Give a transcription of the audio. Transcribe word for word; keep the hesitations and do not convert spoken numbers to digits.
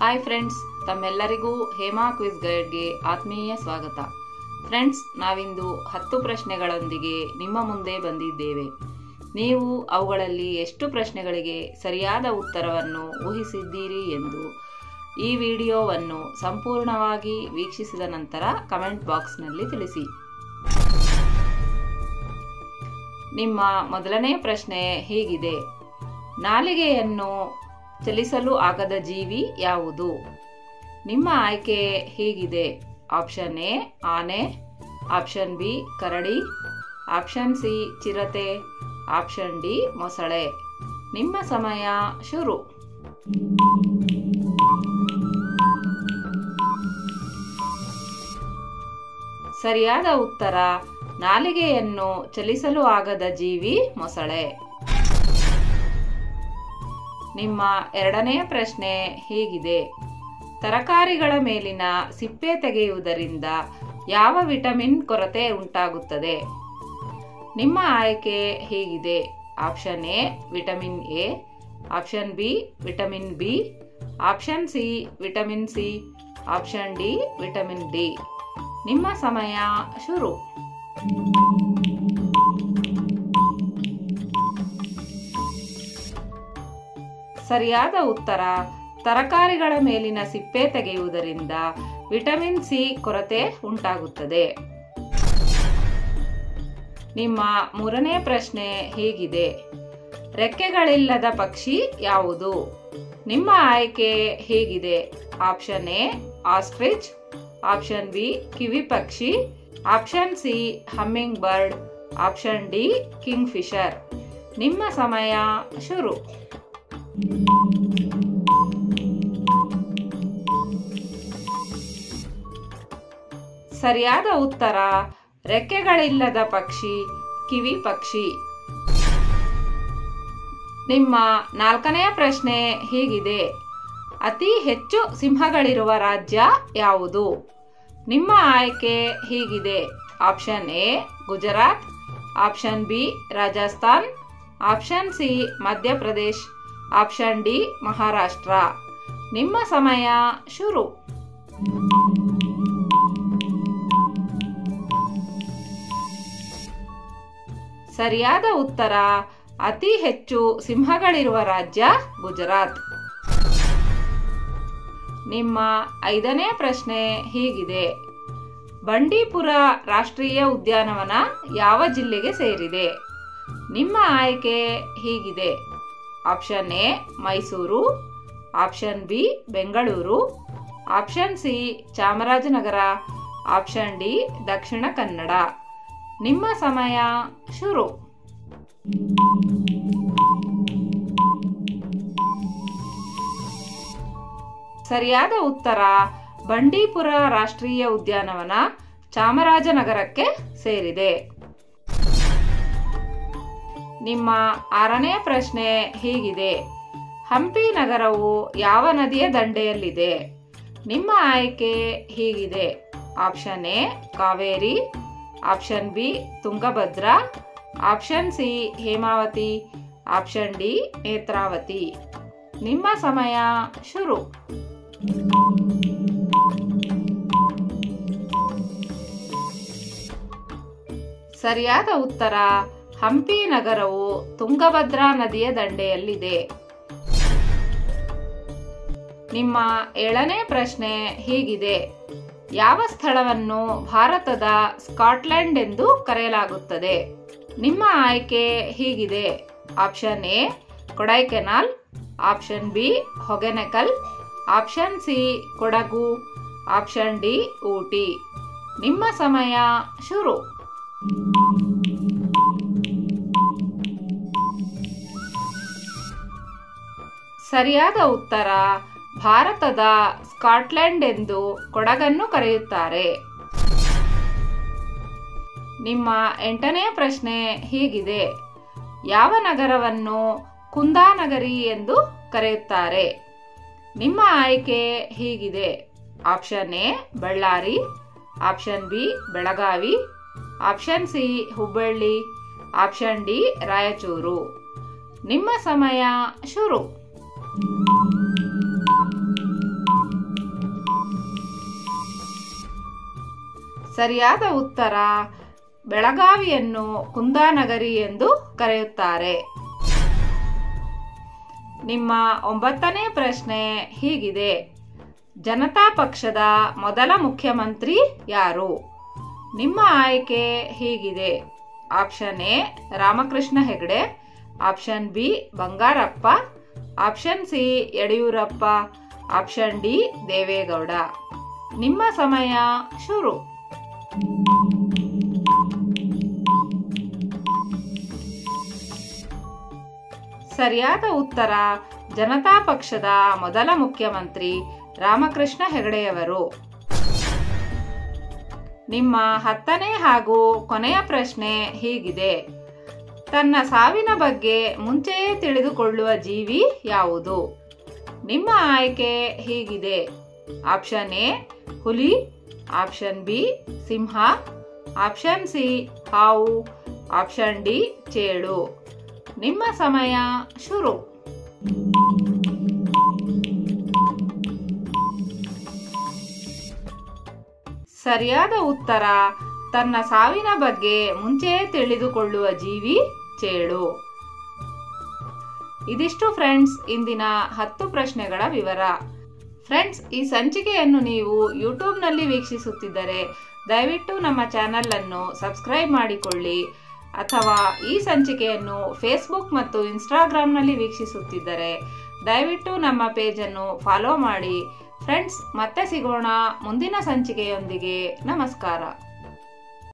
Hi friends, ತಮ್ಮೆಲ್ಲರಿಗೂ Hema quiz ಗೈಡ್ಗೆ ಆತ್ಮೀಯ ಸ್ವಾಗತ. ಫ್ರೆಂಡ್ಸ್, ನಾವಿಂದು ಹತ್ತು ಪ್ರಶ್ನೆಗಳೊಂದಿಗೆ ನಿಮ್ಮ ಮುಂದೆ ಬಂದಿದ್ದೇವೆ. ನೀವು ಅವುಗಳಲ್ಲಿ ಎಷ್ಟು ಪ್ರಶ್ನೆಗಳಿಗೆ ಸರಿಯಾದ ಉತ್ತರವನ್ನು ಊಹಿಸಿದ್ದೀರಿ ಎಂದು ಈ ವಿಡಿಯೋವನ್ನು ಸಂಪೂರ್ಣವಾಗಿ ವೀಕ್ಷಿಸಿದ ನಂತರ ಕಮೆಂಟ್ ಬಾಕ್ಸ್ನಲ್ಲಿ ತಿಳಿಸಿ. ನಿಮ್ಮ ಮೊದಲನೇ ಪ್ರಶ್ನೆ ಹೀಗಿದೆ: ನಾಲಿಗೆಯನ್ನು ಚಲಿಸಲು ಆಗದ ಜೀವಿ ಯಾವುದು? ನಿಮ್ಮ ಆಯ್ಕೆ ಹೀಗಿದೆ: ಆಪ್ಷನ್ ಎ ಆನೆ, ಆಪ್ಷನ್ ಬಿ ಕರಡಿ, ಆಪ್ಷನ್ ಸಿ ಚಿರತೆ, ಆಪ್ಷನ್ ಡಿ ಮೊಸಳೆ. ನಿಮ್ಮ ಸಮಯ ಶುರು. ಸರಿಯಾದ ಉತ್ತರ ನಾಲಿಗೆಯನ್ನು ಚಲಿಸಲು ಆಗದ ಜೀವಿ ಮೊಸಳೆ. ನಿಮ್ಮ ಎರಡನೆಯ ಪ್ರಶ್ನೆ ಹೀಗಿದೆ: ತರಕಾರಿಗಳ ಮೇಲಿನ ಸಿಪ್ಪೆ ತೆಗೆಯುವುದರಿಂದ ಯಾವ ವಿಟಮಿನ್ ಕೊರತೆ ಉಂಟಾಗುತ್ತದೆ? ನಿಮ್ಮ ಆಯ್ಕೆ ಹೀಗಿದೆ: option A vitamin A, option B vitamin B, option C vitamin C, option D vitamin D. ನಿಮ್ಮ ಸಮಯ ಶುರು. ಸರಿಯಾದ ಉತ್ತರ ತರಕಾರಿಗಳ ಮೇಲಿನ ಸಿಪ್ಪೆ ತೆಗೆಯುವುದರಿಂದ ವಿಟಮಿನ್ ಸಿ ಕೊರತೆ ಉಂಟಾಗುತ್ತದೆ. ನಿಮ್ಮ ಮೂರನೇ ಪ್ರಶ್ನೆ ಹೀಗಿದೆ: ರೆಕ್ಕೆಗಳಿಲ್ಲದ ಪಕ್ಷಿ ಯಾವುದು? ನಿಮ್ಮ ಆಯ್ಕೆ ಹೀಗಿದೆ: option A ostrich, option B kiwi ಪಕ್ಷಿ, option C hummingbird, option D kingfisher. ನಿಮ್ಮ ಸಮಯ ಶುರು. ಸರಿಯಾದ ಉತ್ತರ ರೆಕ್ಕೆಗಳಿಲ್ಲದ ಪಕ್ಷಿ ಕಿವಿ ಪಕ್ಷಿ. ನಿಮ್ಮ ನಾಲ್ಕನೆಯ ಪ್ರಶ್ನೆ ಹೀಗಿದೆ: ಅತಿ ಹೆಚ್ಚು ಸಿಂಹಗಳಿರುವ ರಾಜ್ಯ ಯಾವುದು? ನಿಮ್ಮ ಆಯ್ಕೆ ಹೀಗಿದೆ: option A Gujarat, option B Rajasthan, option C Madhya Pradesh, option D Maharashtra. ನಿಮ್ಮ ಸಮಯ ಶುರು. ಸರಿಯಾದ ಉತ್ತರ ಅತಿ ಹೆಚ್ಚು ಸಿಂಹಗಳಿರುವ ರಾಜ್ಯ ಗುಜರಾತ್. ನಿಮ್ಮ ಐದನೇ ಪ್ರಶ್ನೆ ಹೀಗಿದೆ: ಬಂಡೀಪುರ ರಾಷ್ಟ್ರೀಯ ಉದ್ಯಾನವನ ಯಾವ ಜಿಲ್ಲೆಗೆ ಸೇರಿದೆ? ನಿಮ್ಮ ಆಯ್ಕೆ ಹೀಗಿದೆ: option A Mysuru, option B Bengaluru, option C Chamarajanagar, option D Dakshina Kannada. ನಿಮ್ಮ ಸಮಯ ಶುರು. ಸರಿಯಾದ ಉತ್ತರ ಬಂಡೀಪುರ ರಾಷ್ಟ್ರೀಯ ಉದ್ಯಾನವನ ಚಾಮರಾಜನಗರಕ್ಕೆ ಸೇರಿದೆ. ನಿಮ್ಮ ಆರನೇ ಪ್ರಶ್ನೆ ಹೀಗಿದೆ: ಹಂಪಿ ನಗರವು ಯಾವ ನದಿಯ ದಂಡೆಯಲ್ಲಿದೆ? ನಿಮ್ಮ ಆಯ್ಕೆ ಹೀಗಿದೆ: option A Kaveri, option B Tungabhadra, option C Hemavathi, option D Netravathi. ನಿಮ್ಮ ಸಮಯ ಶುರು. ಸರಿಯಾದ ಉತ್ತರ ಹಂಪಿ ನಗರವು ತುಂಗಭದ್ರಾ ನದಿಯ ದಂಡೆಯಲ್ಲಿದೆ. ನಿಮ್ಮ ಏಳನೇ ಪ್ರಶ್ನೆ ಹೀಗಿದೆ: ಯಾವ ಸ್ಥಳವನ್ನು ಭಾರತದ ಸ್ಕಾಟ್ಲೆಂಡ್ ಎಂದು ಕರೆಯಲಾಗುತ್ತದೆ? ನಿಮ್ಮ ಆಯ್ಕೆ ಹೀಗಿದೆ: option A Kodaikanal, option B Hogenakkal, option C Kodagu, option D Ooty. ನಿಮ್ಮ ಸಮಯ ಶುರು. ಸರಿಯಾದ ಉತ್ತರ ಭಾರತದ ಸ್ಕಾಟ್ಲೆಂಡ್ ಎಂದು ಕೊಡಗನ್ನು ಕರೆಯುತ್ತಾರೆ. ನಿಮ್ಮ ಎಂಟನೇ ಪ್ರಶ್ನೆ ಹೀಗಿದೆ: ಯಾವ ನಗರವನ್ನು ಕುಂದಾನಗರಿ ಎಂದು ಕರೆಯುತ್ತಾರೆ? ನಿಮ್ಮ ಆಯ್ಕೆ ಹೀಗಿದೆ: option A Ballari, option B Belagavi, option C Hubballi, option D Raichur. ನಿಮ್ಮ ಸಮಯ ಶುರು. ಸರಿಯಾದ ಉತ್ತರ ಬೆಳಗಾವಿಯನ್ನು ಕುಂದಾನಗರಿ ಎಂದು ಕರೆಯುತ್ತಾರೆ. ನಿಮ್ಮ ಒಂಬತ್ತನೇ ಪ್ರಶ್ನೆ ಹೀಗಿದೆ. ಜನತಾ ಪಕ್ಷದ ಮೊದಲ ಮುಖ್ಯಮಂತ್ರಿ ಯಾರು? ನಿಮ್ಮ ಆಯ್ಕೆ ಹೀಗಿದೆ. Option A Ramakrishna Hegde, option B Bangarappa, option C Yediyurappa, option D Deve Gowda. ನಿಮ್ಮ ಸಮಯ ಶುರು. ಸರಿಯಾದ ಉತ್ತರ ಜನತಾ ಪಕ್ಷದ ಮೊದಲ ಮುಖ್ಯಮಂತ್ರಿ ರಾಮಕೃಷ್ಣ ಹೆಗಡೆಯವರು. ನಿಮ್ಮ ಹತ್ತನೇ ಹಾಗೂ ಕೊನೆಯ ಪ್ರಶ್ನೆ ಹೀಗಿದೆ. ತನ್ನ ಸಾವಿನ ಬಗ್ಗೆ ಮುಂಚೆಯೇ ತಿಳಿದುಕೊಳ್ಳುವ ಜೀವಿ ಯಾವುದು? ನಿಮ್ಮ ಆಯ್ಕೆ ಹೀಗಿದೆ. ಆಪ್ಷನ್ ಎ ಹುಲಿ, ಆಪ್ಷನ್ ಬಿ ಸಿಂಹ, ಆಪ್ಷನ್ ಸಿ ಹಾವು, ಆಪ್ಷನ್ ಡಿ ಚೇಳು. ನಿಮ್ಮ ಸಮಯ ಶುರು. ಸರಿಯಾದ ಉತ್ತರ ತನ್ನ ಸಾವಿನ ಬಗ್ಗೆ ಮುಂಚೆಯೇ ತಿಳಿದುಕೊಳ್ಳುವ ಜೀವಿ ಚೇಳು. ಇದಿಷ್ಟು ಫ್ರೆಂಡ್ಸ್ ಇಂದಿನ ಹತ್ತು ಪ್ರಶ್ನೆಗಳ ವಿವರ. ಫ್ರೆಂಡ್ಸ್, ಈ ಸಂಚಿಕೆಯನ್ನು ನೀವು ಯೂಟ್ಯೂಬ್ನಲ್ಲಿ ವೀಕ್ಷಿಸುತ್ತಿದ್ದರೆ ದಯವಿಟ್ಟು ನಮ್ಮ ಚಾನೆಲ್ ಅನ್ನು ಸಬ್ಸ್ಕ್ರೈಬ್ ಮಾಡಿಕೊಳ್ಳಿ. ಅಥವಾ ಈ ಸಂಚಿಕೆಯನ್ನು ಫೇಸ್ಬುಕ್ ಮತ್ತು ಇನ್ಸ್ಟಾಗ್ರಾಮ್ನಲ್ಲಿ ವೀಕ್ಷಿಸುತ್ತಿದ್ದರೆ ದಯವಿಟ್ಟು ನಮ್ಮ ಪೇಜನ್ನು ಫಾಲೋ ಮಾಡಿ. ಫ್ರೆಂಡ್ಸ್, ಮತ್ತೆ ಸಿಗೋಣ ಮುಂದಿನ ಸಂಚಿಕೆಯೊಂದಿಗೆ. ನಮಸ್ಕಾರ.